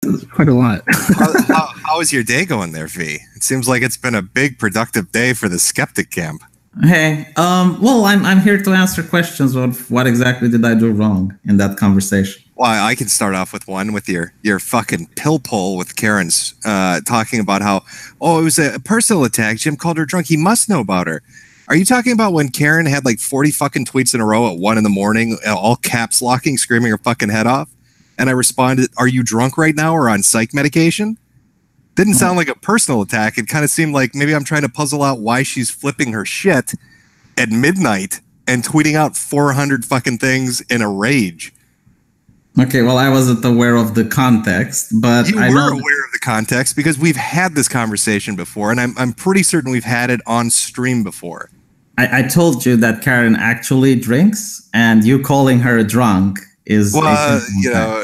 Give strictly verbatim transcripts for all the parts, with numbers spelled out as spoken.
quite a lot. how, how, how is your day going there, V? It seems like it's been a big, productive day for the skeptic camp. Hey, um, well, I'm I'm here to answer questions of what exactly did I do wrong in that conversation. Well, I can start off with one with your your fucking pill pull with Karen's uh, talking about how, oh, it was a personal attack. Jim called her drunk. He must know about her. Are you talking about when Karen had like forty fucking tweets in a row at one in the morning, all caps locking, screaming her fucking head off? And I responded, are you drunk right now or on psych medication? Didn't sound like a personal attack. It kind of seemed like maybe I'm trying to puzzle out why she's flipping her shit at midnight and tweeting out four hundred fucking things in a rage. Okay, well, I wasn't aware of the context, but you I were know aware of the context because we've had this conversation before, and I'm I'm pretty certain we've had it on stream before. I, I told you that Karen actually drinks, and you calling her drunk is well, uh, you know.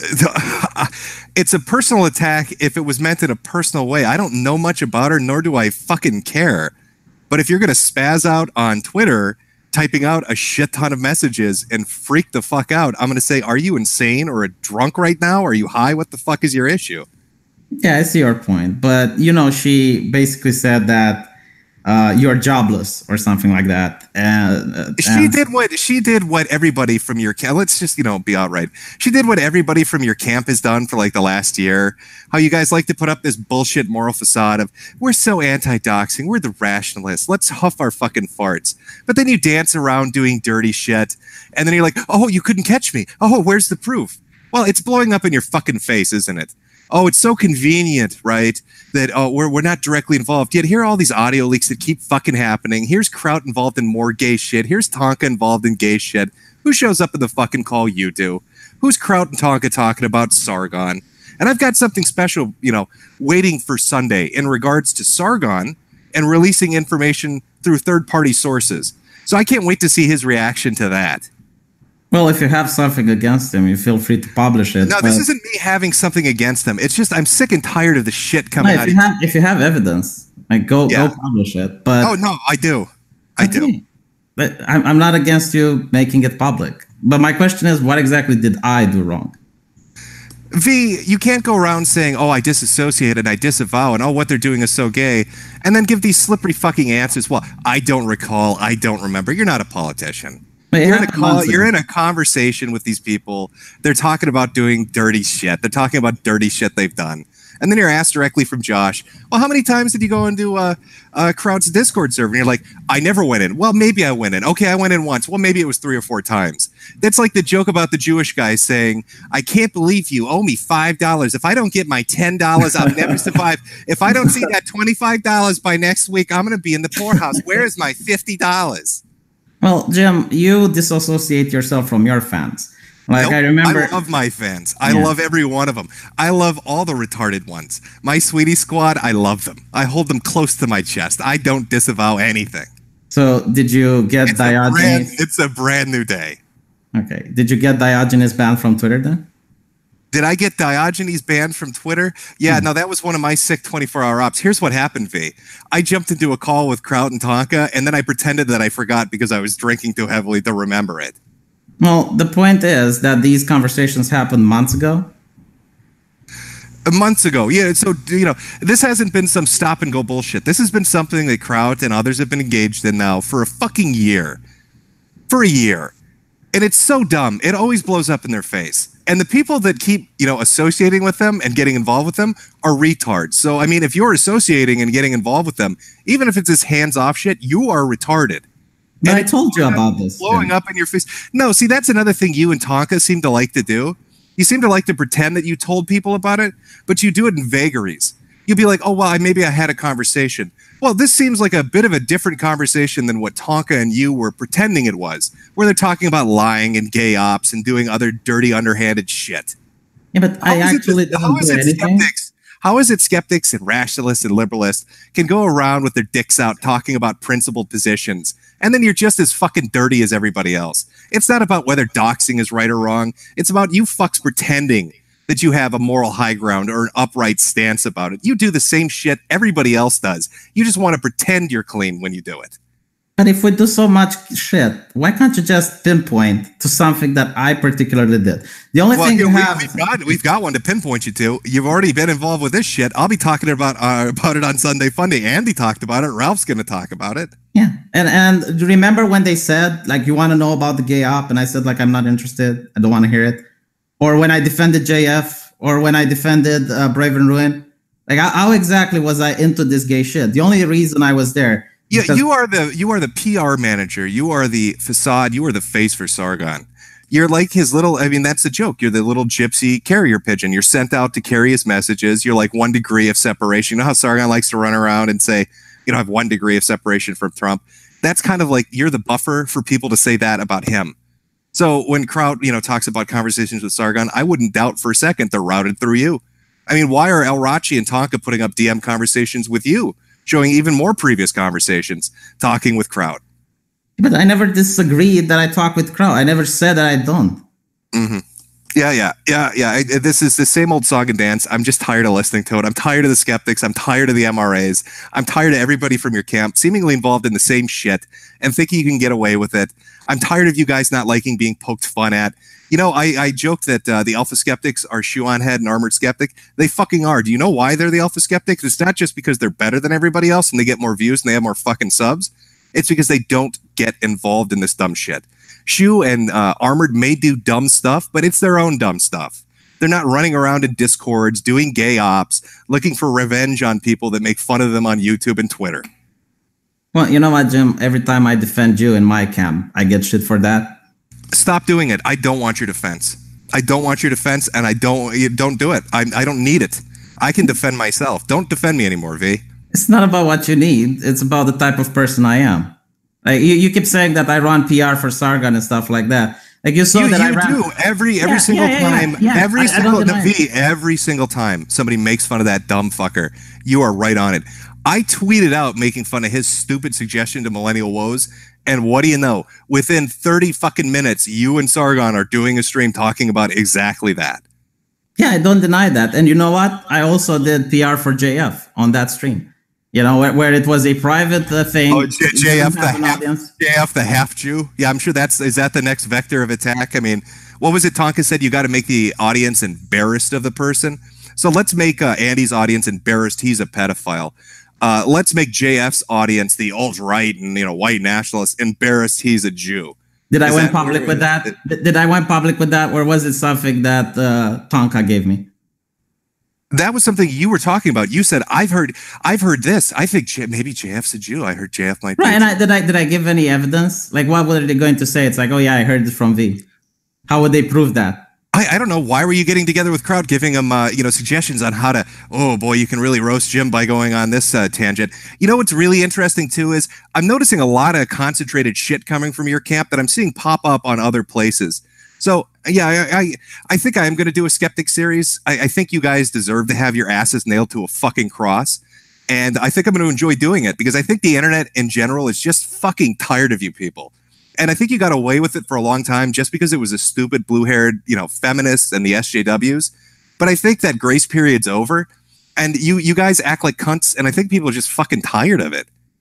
It's a personal attack if it was meant in a personal way. I don't know much about her, nor do I fucking care. But if you're going to spaz out on Twitter, typing out a shit ton of messages and freak the fuck out, I'm going to say, are you insane or a drunk right now? Are you high? What the fuck is your issue? Yeah, I see your point. But, you know, she basically said that uh, you're jobless or something like that. Uh, she and did what she did what everybody from your camp. Let's just, you know, be outright. She did what everybody from your camp has done for like the last year. How you guys like to put up this bullshit moral facade of we're so anti-doxing, we're the rationalists. Let's huff our fucking farts. But then you dance around doing dirty shit, and then you're like, oh, you couldn't catch me. Oh, where's the proof? Well, it's blowing up in your fucking face, isn't it? Oh, it's so convenient, right? That oh, we're we're not directly involved. Yet here are all these audio leaks that keep fucking happening. Here's Kraut involved in more gay shit. Here's Tonka involved in gay shit. Who shows up in the fucking call? You do. Who's Kraut and Tonka talking about Sargon? And I've got something special, you know, waiting for Sunday in regards to Sargon and releasing information through third-party sources. So I can't wait to see his reaction to that. Well, if you have something against him, you feel free to publish it. No, this isn't me having something against them. It's just I'm sick and tired of the shit coming no, if out. You have, if you have evidence, like go yeah. go publish it. But oh no, I do, I okay. do. But I'm I'm not against you making it public. But my question is, what exactly did I do wrong? V, you can't go around saying, oh, I disassociate and I disavow and oh, what they're doing is so gay, and then give these slippery fucking answers. Well, I don't recall, I don't remember. You're not a politician. You're in, a call, you're in a conversation with these people. They're talking about doing dirty shit. They're talking about dirty shit they've done. And then you're asked directly from Josh, well, how many times did you go into uh, uh, Kraut's Discord server? And you're like, I never went in. Well, maybe I went in. Okay, I went in once. Well, maybe it was three or four times. That's like the joke about the Jewish guy saying, I can't believe you owe me five dollars. If I don't get my ten dollars, I'll never survive. If I don't see that twenty-five dollars by next week, I'm going to be in the poorhouse. Where is my fifty dollars? Well, Jim, you disassociate yourself from your fans. Like nope, I remember, I love my fans. I yeah. love every one of them. I love all the retarded ones. My sweetie squad, I love them. I hold them close to my chest. I don't disavow anything. So, did you get it's Diogenes? A brand, it's a brand new day. Okay. Did you get Diogenes banned from Twitter then? Did I get Diogenes banned from Twitter? Yeah, mm. no, that was one of my sick twenty-four hour ops. Here's what happened, V. I jumped into a call with Kraut and Tonka, and then I pretended that I forgot because I was drinking too heavily to remember it. Well, the point is that these conversations happened months ago. Months ago, yeah. So, you know, this hasn't been some stop and go bullshit. This has been something that Kraut and others have been engaged in now for a fucking year. For a year. And it's so dumb. It always blows up in their face. And the people that keep, you know, associating with them and getting involved with them are retards. So, I mean, if you're associating and getting involved with them, even if it's this hands-off shit, you are retarded. But and I told you about this. Blowing yeah. up in your face. No, see, that's another thing you and Tonka seem to like to do. You seem to like to pretend that you told people about it, but you do it in vagaries. You'll be like, oh, well, I, maybe I had a conversation. Well, this seems like a bit of a different conversation than what Tonka and you were pretending it was, where they're talking about lying and gay ops and doing other dirty, underhanded shit. Yeah, but how I actually it, how is it skeptics? How is it skeptics and rationalists and liberalists can go around with their dicks out talking about principled positions, and then you're just as fucking dirty as everybody else? It's not about whether doxing is right or wrong. It's about you fucks pretending that you have a moral high ground or an upright stance about it. You do the same shit everybody else does. You just want to pretend you're clean when you do it. But if we do so much shit, why can't you just pinpoint to something that I particularly did? The only well, thing you we, have we've got we've got one to pinpoint you to. You've already been involved with this shit. I'll be talking about uh, about it on Sunday Funday. Andy talked about it. Ralph's going to talk about it. Yeah, and and remember when they said like you want to know about the gay op, and I said like I'm not interested. I don't want to hear it. Or when I defended J F, or when I defended uh, Brave and Ruin, like how, how exactly was I into this gay shit? The only reason I was there. Yeah, you are the you are the P R manager. You are the facade. You are the face for Sargon. You're like his little. I mean, that's the joke. You're the little gypsy carrier pigeon. You're sent out to carry his messages. You're like one degree of separation. You know how Sargon likes to run around and say, you know, I have one degree of separation from Trump. That's kind of like you're the buffer for people to say that about him. So when Kraut, you know, talks about conversations with Sargon, I wouldn't doubt for a second they're routed through you. I mean, why are El Rachi and Tonka putting up D M conversations with you? Showing even more previous conversations, talking with Kraut. But I never disagreed that I talk with Kraut. I never said that I don't. Mm-hmm. Yeah, yeah, yeah, yeah. I, this is the same old song and dance. I'm just tired of listening to it. I'm tired of the skeptics. I'm tired of the M R As. I'm tired of everybody from your camp seemingly involved in the same shit and thinking you can get away with it. I'm tired of you guys not liking being poked fun at. You know, I, I joke that uh, the Alpha Skeptics are shoe on head and armored skeptic. They fucking are. Do you know why they're the Alpha Skeptics? It's not just because they're better than everybody else and they get more views and they have more fucking subs. It's because they don't get involved in this dumb shit. Shoe and uh, Armored may do dumb stuff, but it's their own dumb stuff. They're not running around in Discords, doing gay ops, looking for revenge on people that make fun of them on YouTube and Twitter. Well, you know what, Jim? Every time I defend you in my camp, I get shit for that. Stop doing it. I don't want your defense. I don't want your defense, and I don't you don't do it. I I don't need it. I can defend myself. Don't defend me anymore, V. It's not about what you need. It's about the type of person I am. Like you, you keep saying that I run P R for Sargon and stuff like that. Like you saw you, that you I ran do every every yeah, single yeah, yeah, time. Yeah, yeah. Every I, single I V. Every single time somebody makes fun of that dumb fucker, you are right on it. I tweeted out making fun of his stupid suggestion to Millennial Woes. And what do you know? Within thirty fucking minutes, you and Sargon are doing a stream talking about exactly that. Yeah, I don't deny that. And you know what? I also did P R for J F on that stream. You know, where, where it was a private uh, thing. Oh, J- JF, the half, J F, the half Jew. Yeah, I'm sure that's, is that the next vector of attack? I mean, what was it Tonka said? You got to make the audience embarrassed of the person. So let's make uh, Andy's audience embarrassed. He's a pedophile. Uh, let's make J F's audience, the alt-right and, you know, white nationalists, embarrassed he's a Jew. Did I went public with that? Did, did I went public with that? Or was it something that uh, Tonka gave me? That was something you were talking about. You said, I've heard I've heard this. I think J- maybe J F's a Jew. I heard J F might be. Right, and I, did I did I give any evidence? Like, what were they going to say? It's like, oh yeah, I heard it from V. How would they prove that? I, I don't know. Why were you getting together with Kraut, giving him, uh, you know, suggestions on how to, oh boy, you can really roast Jim by going on this uh, tangent. You know what's really interesting too is I'm noticing a lot of concentrated shit coming from your camp that I'm seeing pop up on other places. So yeah, I I, I think I am going to do a skeptic series. I, I think you guys deserve to have your asses nailed to a fucking cross. And I think I'm going to enjoy doing it because I think the internet in general is just fucking tired of you people. And I think you got away with it for a long time just because it was a stupid blue-haired, you know, feminists and the S J Ws. But I think that grace period's over, and you you guys act like cunts, and I think people are just fucking tired of it.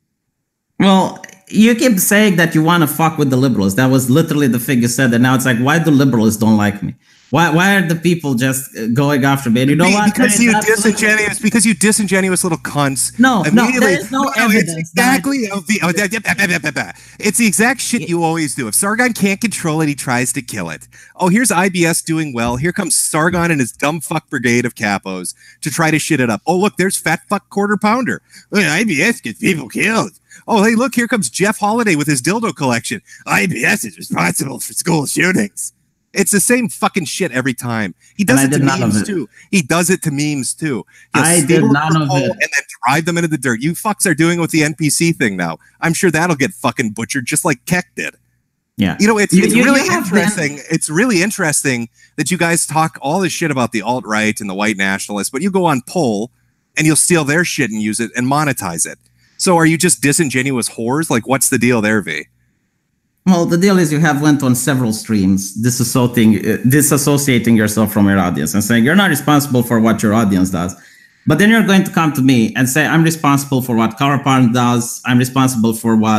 Well, you keep saying that you want to fuck with the liberals. That was literally the thing you said. And now it's like, why do liberals don't like me? Why why are the people just going after me? And you know what? Because you disingenuous. Because you disingenuous little cunts. No, no, there is no, no evidence. It's exactly. That... It's the exact shit you always do. If Sargon can't control it, he tries to kill it. Oh, here's I B S doing well. Here comes Sargon and his dumb fuck brigade of capos to try to shit it up. Oh, look, there's fat fuck quarter pounder. I B S gets people killed. Oh, hey, look, here comes Jeff Holiday with his dildo collection. I B S is responsible for school shootings. It's the same fucking shit every time. He does it to memes too. He does it to memes too. He'll I did none of it. And then drive them into the dirt. You fucks are doing it with the N P C thing now. I'm sure that'll get fucking butchered just like Keck did. Yeah. You know, it's, you, it's you, really you interesting. It's really interesting that you guys talk all this shit about the alt-right and the white nationalists, but you go on Poll and you'll steal their shit and use it and monetize it. So are you just disingenuous whores? Like, what's the deal there, V? Well, the deal is you have went on several streams disassociating, uh, disassociating yourself from your audience and saying you're not responsible for what your audience does. But then you're going to come to me and say, I'm responsible for what Carapan does. I'm responsible for what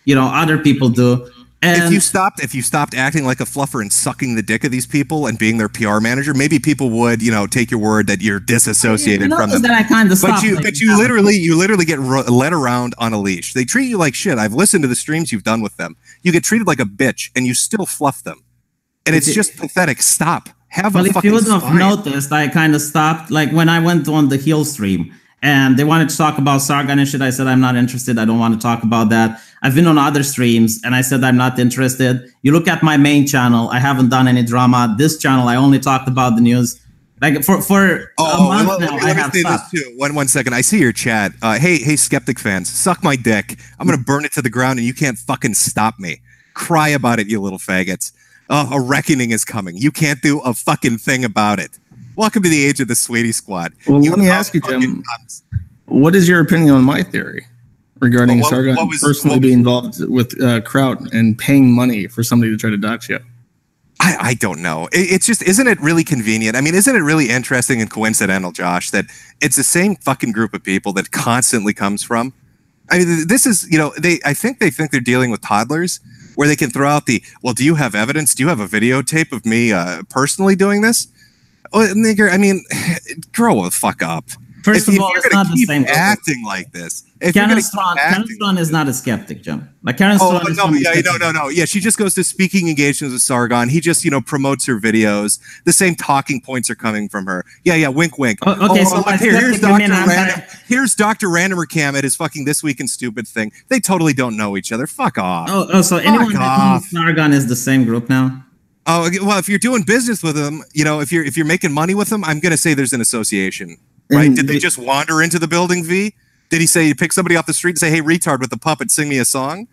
you know other people do. And if you stopped, if you stopped acting like a fluffer and sucking the dick of these people and being their P R manager, maybe people would, you know, take your word that you're disassociated you from them. That I kind of but you, like but you that. literally, you literally get ro- led around on a leash. They treat you like shit. I've listened to the streams you've done with them. You get treated like a bitch, and you still fluff them, and it's, it's just pathetic. Stop. Have well, a if fucking you would have spine. noticed, I kind of stopped. Like when I went on the Heal stream. And they wanted to talk about Sargon and shit. I said, I'm not interested. I don't want to talk about that. I've been on other streams and I said, I'm not interested. You look at my main channel. I haven't done any drama. This channel, I only talked about the news. Like for, for oh, a month let, now, let, I let have me say stopped. this too. One, one second. I see your chat. Uh, hey, hey, Skeptic fans, suck my dick. I'm going to burn it to the ground and you can't fucking stop me. Cry about it, you little faggots. Oh, a reckoning is coming. You can't do a fucking thing about it. Welcome to the age of the Sweetie Squad. Well, you let me ask you, Jim. Nuts. What is your opinion on my theory regarding well, what, Sargon what was, personally being involved with uh, Kraut and paying money for somebody to try to dox you? I, I don't know. It, it's just, isn't it really convenient? I mean, isn't it really interesting and coincidental, Josh, that it's the same fucking group of people that constantly comes from? I mean, this is, you know, they. I think they think they're dealing with toddlers where they can throw out the, well, do you have evidence? Do you have a videotape of me uh, personally doing this? Well, nigger, I mean, grow the fuck up. First if, of all, if it's not the same. Acting like this. If Karen Strawn, Karen Strawn is not a skeptic, Jim. Like Karen Strawn oh, is no, yeah, no, no, no. Yeah, she just goes to speaking engagements with Sargon. He just, you know, promotes her videos. The same talking points are coming from her. Yeah, yeah, wink, wink. Oh, okay, oh, so look, here, here's Doctor Random. Here's Doctor Randomer Cam at his fucking This Week in Stupid thing. They totally don't know each other. Fuck off. Oh, oh so Fuck anyone that off. knows Sargon is the same group now? Oh, well, if you're doing business with them, you know, if you're if you're making money with them, I'm going to say there's an association. Right? And Did they the, just wander into the building, V? Did he say, pick somebody off the street and say, hey, retard with the puppet, sing me a song?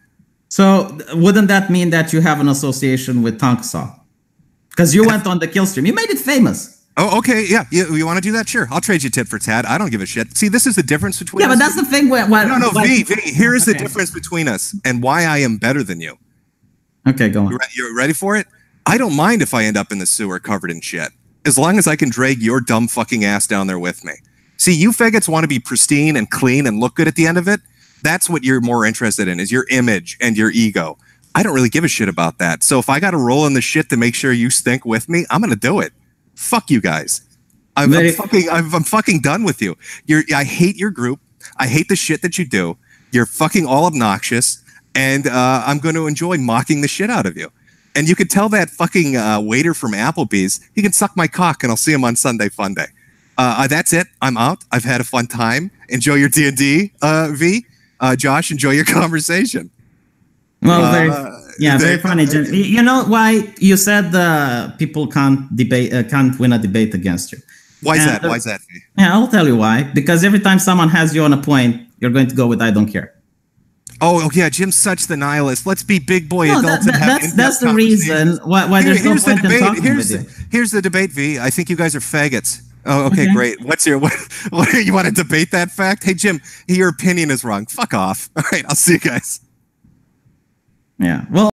So wouldn't that mean that you have an association with Tonkasaw? Because you went on the kill stream. You made it famous. Oh, okay. Yeah. You, you want to do that? Sure. I'll trade you tit for tat. I don't give a shit. See, this is the difference between yeah, us. Yeah, but that's the thing. Where, where, no, no, where, V, V, here's okay. the difference between us and why I am better than you. Okay, go on. You're, you're ready for it? I don't mind if I end up in the sewer covered in shit, as long as I can drag your dumb fucking ass down there with me. See, you faggots want to be pristine and clean and look good at the end of it. That's what you're more interested in, is your image and your ego. I don't really give a shit about that. So if I got to roll in the shit to make sure you stink with me, I'm going to do it. Fuck you guys. I'm, I'm fucking I'm, I'm fucking done with you. You're I hate your group. I hate the shit that you do. You're fucking all obnoxious, and uh, I'm going to enjoy mocking the shit out of you. And you could tell that fucking uh, waiter from Applebee's, he can suck my cock, and I'll see him on Sunday Fun Day. Uh, that's it. I'm out. I've had a fun time. Enjoy your D and D, uh, V. Uh, Josh, enjoy your conversation. Well, very, uh, yeah, they, very funny. You know why you said uh, people can't debate, uh, can't win a debate against you? Why is and that? The, why is that? V? Yeah, I'll tell you why. Because every time someone has you on a point, you're going to go with "I don't care." Oh, yeah, Jim's such the nihilist. Let's be big boy no, adults that, that, and have that's that's the reason why, why Here, there's no the point debate. in talking here's, with you. Here's the debate, V. I think you guys are faggots. Oh, okay, okay. Great. What's your what? What you want to debate that fact? Hey, Jim, your opinion is wrong. Fuck off. All right, I'll see you guys. Yeah. Well.